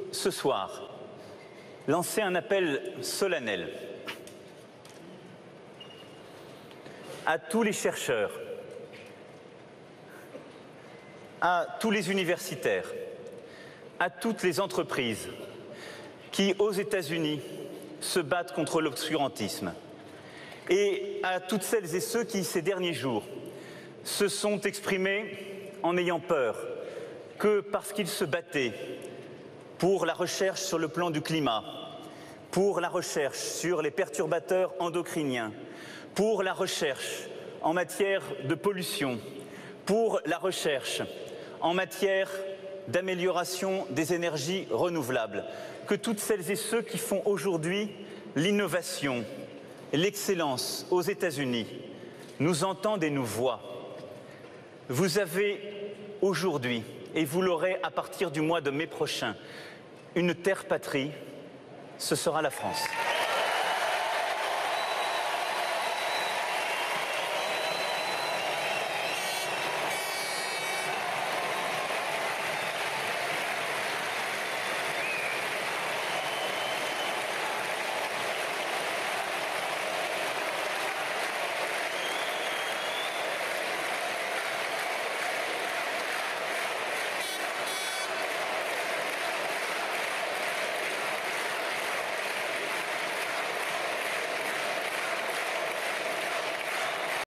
ce soir, lancer un appel solennel à tous les chercheurs, à tous les universitaires, à toutes les entreprises qui, aux États-Unis, se battent contre l'obscurantisme, et à toutes celles et ceux qui, ces derniers jours, se sont exprimés en ayant peur que, parce qu'ils se battaient pour la recherche sur le plan du climat, pour la recherche sur les perturbateurs endocriniens, pour la recherche en matière de pollution, pour la recherche en matière d'amélioration des énergies renouvelables, que toutes celles et ceux qui font aujourd'hui l'innovation, l'excellence aux États-Unis nous entendent et nous voient. Vous avez aujourd'hui, et vous l'aurez à partir du mois de mai prochain, une terre patrie, ce sera la France.